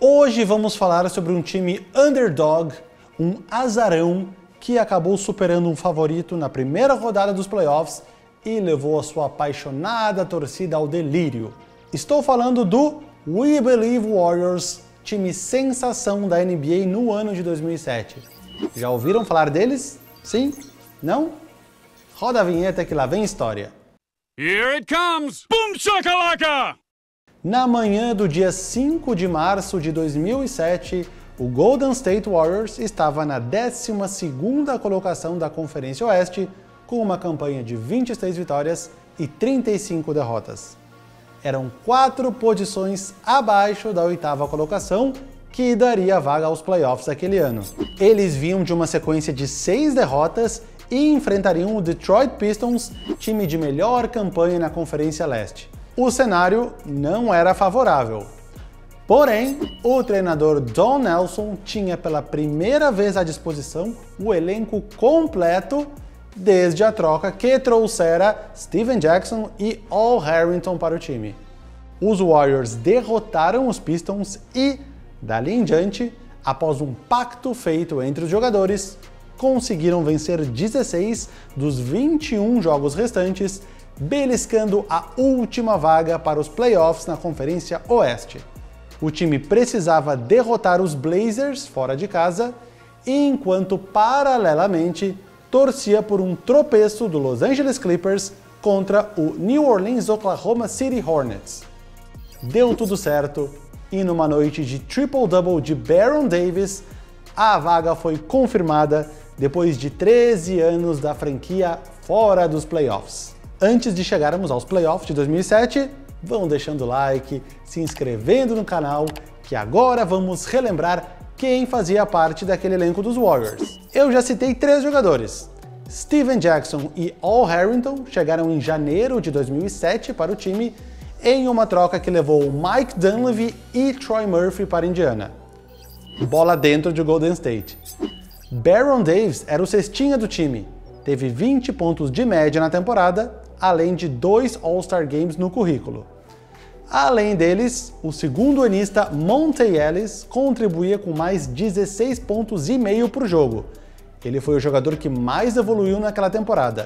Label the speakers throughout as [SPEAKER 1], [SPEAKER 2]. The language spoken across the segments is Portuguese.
[SPEAKER 1] Hoje vamos falar sobre um time underdog, um azarão que acabou superando um favorito na primeira rodada dos playoffs e levou a sua apaixonada torcida ao delírio. Estou falando do We Believe Warriors, time sensação da NBA no ano de 2007. Já ouviram falar deles? Sim? Não? Roda a vinheta que lá vem história.
[SPEAKER 2] Here it comes! Boom shakalaka!
[SPEAKER 1] Na manhã do dia 5 de março de 2007, o Golden State Warriors estava na 12ª colocação da Conferência Oeste, com uma campanha de 26 vitórias e 35 derrotas. Eram 4 posições abaixo da 8ª colocação, que daria vaga aos playoffs aquele ano. Eles vinham de uma sequência de 6 derrotas e enfrentariam o Detroit Pistons, time de melhor campanha na Conferência Leste. O cenário não era favorável. Porém, o treinador Don Nelson tinha pela primeira vez à disposição o elenco completo desde a troca que trouxera Stephen Jackson e Al Harrington para o time. Os Warriors derrotaram os Pistons e, dali em diante, após um pacto feito entre os jogadores, conseguiram vencer 16 dos 21 jogos restantes, beliscando a última vaga para os playoffs na Conferência Oeste. O time precisava derrotar os Blazers fora de casa, enquanto paralelamente torcia por um tropeço do Los Angeles Clippers contra o New Orleans Oklahoma City Hornets. Deu tudo certo e numa noite de triple-double de Baron Davis, a vaga foi confirmada depois de 13 anos da franquia fora dos playoffs. Antes de chegarmos aos playoffs de 2007, vão deixando o like, se inscrevendo no canal, que agora vamos relembrar quem fazia parte daquele elenco dos Warriors. Eu já citei 3 jogadores. Stephen Jackson e Al Harrington chegaram em janeiro de 2007 para o time, em uma troca que levou Mike Dunleavy e Troy Murphy para Indiana. Bola dentro de Golden State. Baron Davis era o cestinha do time, teve 20 pontos de média na temporada, além de 2 All-Star Games no currículo. Além deles, o segundo anista Monta Ellis contribuía com mais 16 pontos e meio por jogo. Ele foi o jogador que mais evoluiu naquela temporada.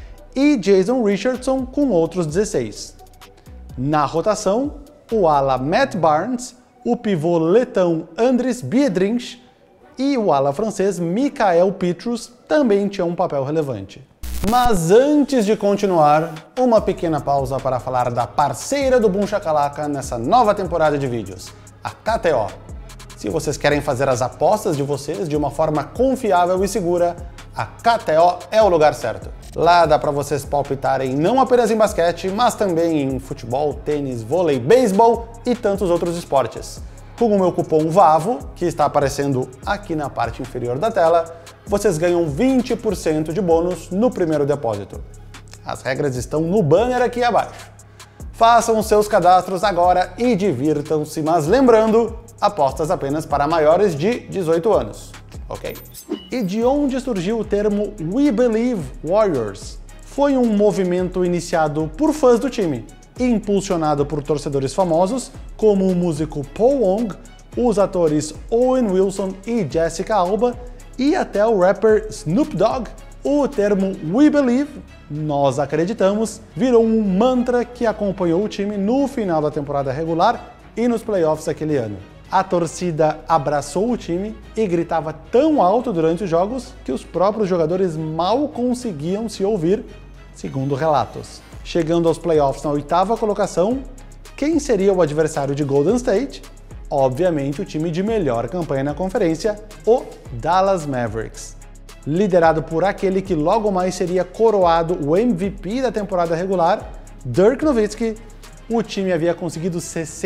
[SPEAKER 1] E Jason Richardson com outros 16. Na rotação, o ala Matt Barnes, o pivô letão Andris Biedrins e o ala francês Michael Pietrus também tinham um papel relevante. Mas antes de continuar, uma pequena pausa para falar da parceira do Boom Shakalaka nessa nova temporada de vídeos, a KTO. Se vocês querem fazer as apostas de vocês de uma forma confiável e segura, a KTO é o lugar certo. Lá dá para vocês palpitarem não apenas em basquete, mas também em futebol, tênis, vôlei, beisebol e tantos outros esportes. Com o meu cupom VAVO, que está aparecendo aqui na parte inferior da tela, vocês ganham 20% de bônus no primeiro depósito. As regras estão no banner aqui abaixo. Façam os seus cadastros agora e divirtam-se, mas lembrando, apostas apenas para maiores de 18 anos, ok? E de onde surgiu o termo We Believe Warriors? Foi um movimento iniciado por fãs do time, impulsionado por torcedores famosos como o músico Paul Wong, os atores Owen Wilson e Jessica Alba e até o rapper Snoop Dogg. O termo We Believe, nós acreditamos, virou um mantra que acompanhou o time no final da temporada regular e nos playoffs daquele ano. A torcida abraçou o time e gritava tão alto durante os jogos que os próprios jogadores mal conseguiam se ouvir, segundo relatos. Chegando aos playoffs na 8ª colocação, quem seria o adversário de Golden State? Obviamente o time de melhor campanha na conferência, o Dallas Mavericks. Liderado por aquele que logo mais seria coroado o MVP da temporada regular, Dirk Nowitzki, o time havia conseguido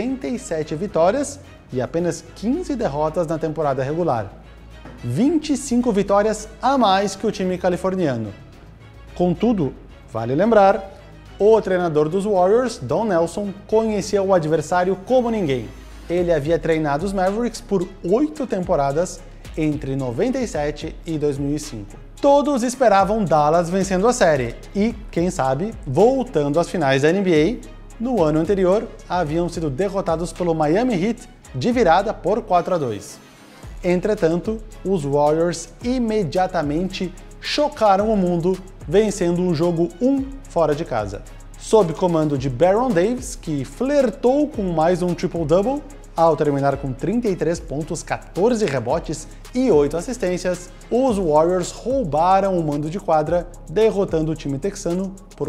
[SPEAKER 1] 67 vitórias e apenas 15 derrotas na temporada regular. 25 vitórias a mais que o time californiano. Contudo, vale lembrar, o treinador dos Warriors, Don Nelson, conhecia o adversário como ninguém. Ele havia treinado os Mavericks por 8 temporadas entre 97 e 2005. Todos esperavam Dallas vencendo a série e, quem sabe, voltando às finais da NBA. No ano anterior, haviam sido derrotados pelo Miami Heat de virada por 4-2. Entretanto, os Warriors imediatamente chocaram o mundo, vencendo um jogo 1 fora de casa. Sob comando de Baron Davis, que flertou com mais um triple-double, ao terminar com 33 pontos, 14 rebotes e 8 assistências, os Warriors roubaram o mando de quadra, derrotando o time texano por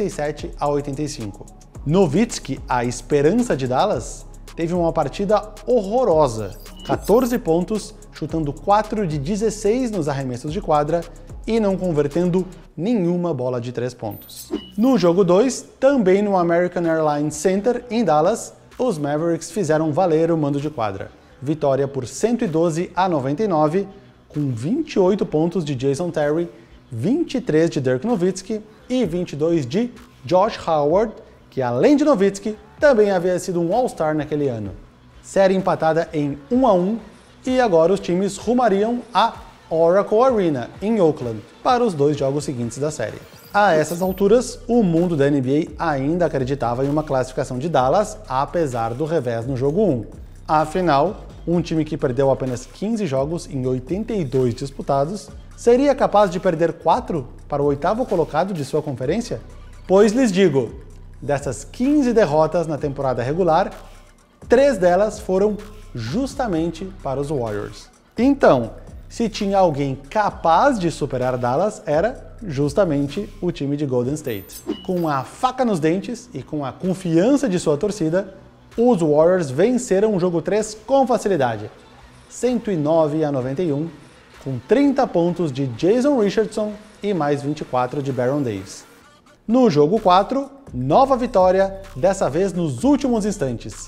[SPEAKER 1] 97-85. Nowitzki, a esperança de Dallas, teve uma partida horrorosa, 14 pontos, chutando 4 de 16 nos arremessos de quadra e não convertendo nenhuma bola de 3 pontos. No jogo 2, também no American Airlines Center, em Dallas, os Mavericks fizeram valer o mando de quadra. Vitória por 112-99, com 28 pontos de Jason Terry, 23 de Dirk Nowitzki e 22 de Josh Howard, que além de Nowitzki, também havia sido um All-Star naquele ano. Série empatada em 1-1 e agora os times rumariam a Oracle Arena, em Oakland, para os 2 jogos seguintes da série. A essas alturas, o mundo da NBA ainda acreditava em uma classificação de Dallas, apesar do revés no jogo 1. Afinal, um time que perdeu apenas 15 jogos em 82 disputados, seria capaz de perder 4 para o 8º colocado de sua conferência? Pois lhes digo, dessas 15 derrotas na temporada regular, 3 delas foram justamente para os Warriors. Então, se tinha alguém capaz de superar Dallas, era justamente o time de Golden State. Com a faca nos dentes e com a confiança de sua torcida, os Warriors venceram o jogo 3 com facilidade, 109-91, com 30 pontos de Jason Richardson e mais 24 de Baron Davis. No jogo 4, nova vitória, dessa vez nos últimos instantes,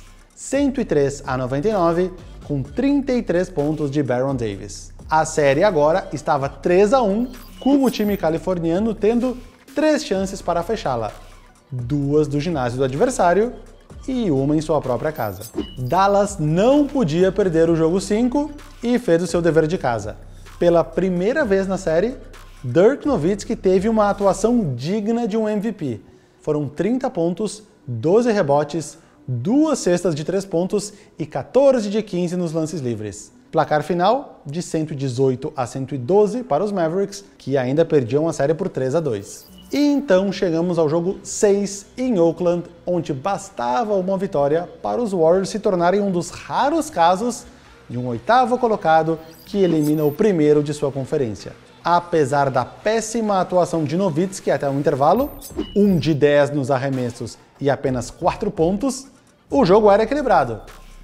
[SPEAKER 1] 103-99, com 33 pontos de Baron Davis. A série agora estava 3-1, com o time californiano tendo 3 chances para fechá-la, 2 do ginásio do adversário e uma em sua própria casa. Dallas não podia perder o jogo 5 e fez o seu dever de casa. Pela primeira vez na série, Dirk Nowitzki teve uma atuação digna de um MVP. Foram 30 pontos, 12 rebotes, 2 cestas de 3 pontos e 14 de 15 nos lances livres. Placar final de 118-112 para os Mavericks, que ainda perdiam a série por 3-2. E então chegamos ao jogo 6 em Oakland, onde bastava uma vitória para os Warriors se tornarem um dos raros casos de um 8º colocado que elimina o primeiro de sua conferência. Apesar da péssima atuação de Nowitzki até o intervalo, 1 de 10 nos arremessos e apenas 4 pontos, o jogo era equilibrado.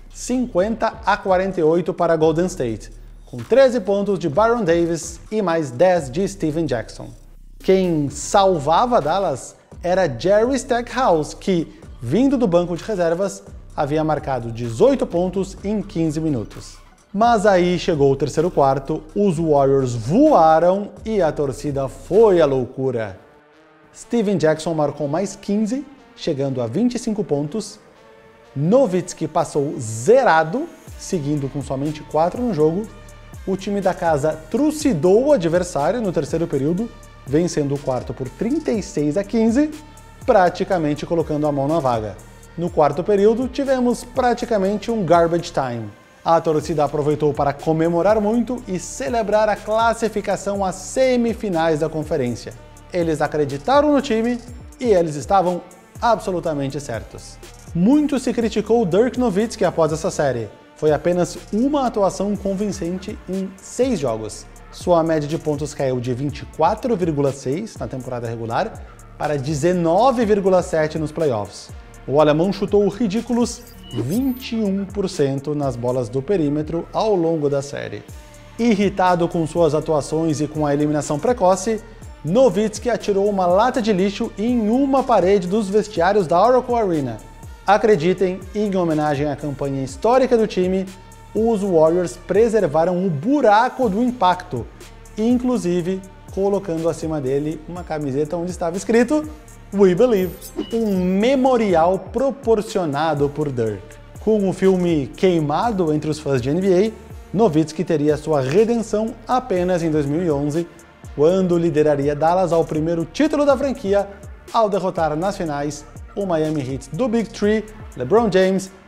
[SPEAKER 1] 50-48 para Golden State, com 13 pontos de Baron Davis e mais 10 de Stephen Jackson. Quem salvava Dallas era Jerry Stackhouse, que, vindo do banco de reservas, havia marcado 18 pontos em 15 minutos. Mas aí chegou o terceiro quarto, os Warriors voaram e a torcida foi à loucura. Stephen Jackson marcou mais 15, chegando a 25 pontos. Nowitzki passou zerado, seguindo com somente 4 no jogo. O time da casa trucidou o adversário no terceiro período, vencendo o quarto por 36-15, praticamente colocando a mão na vaga. No quarto período, tivemos praticamente um garbage time. A torcida aproveitou para comemorar muito e celebrar a classificação às semifinais da conferência. Eles acreditaram no time e eles estavam absolutamente certos. Muito se criticou Dirk Nowitzki após essa série. Foi apenas uma atuação convincente em 6 jogos. Sua média de pontos caiu de 24,6 na temporada regular para 19,7 nos playoffs. O alemão chutou ridículos 21% nas bolas do perímetro ao longo da série. Irritado com suas atuações e com a eliminação precoce, Nowitzki atirou uma lata de lixo em uma parede dos vestiários da Oracle Arena. Acreditem, em homenagem à campanha histórica do time, os Warriors preservaram o buraco do impacto, inclusive colocando acima dele uma camiseta onde estava escrito We Believe, um memorial proporcionado por Dirk. Com o filme queimado entre os fãs de NBA, Nowitzki teria sua redenção apenas em 2011, quando lideraria Dallas ao primeiro título da franquia ao derrotar nas finais o Miami Heat do Big Three, LeBron James,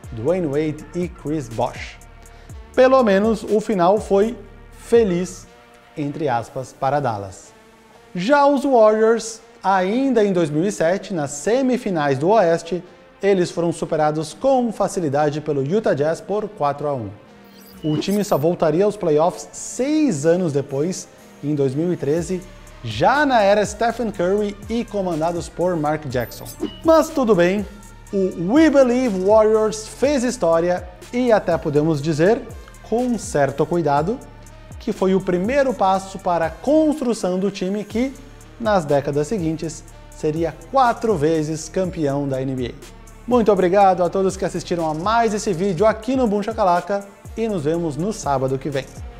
[SPEAKER 1] Dwayne Wade e Chris Bosh. Pelo menos o final foi feliz, entre aspas, para Dallas. Já os Warriors, ainda em 2007, nas semifinais do Oeste, eles foram superados com facilidade pelo Utah Jazz por 4-1. O time só voltaria aos playoffs 6 anos depois, em 2013, já na era Stephen Curry e comandados por Mark Jackson. Mas tudo bem, o We Believe Warriors fez história e até podemos dizer, com certo cuidado, que foi o primeiro passo para a construção do time que, nas décadas seguintes, seria 4 vezes campeão da NBA. Muito obrigado a todos que assistiram a mais esse vídeo aqui no Boom Shakalaka e nos vemos no sábado que vem.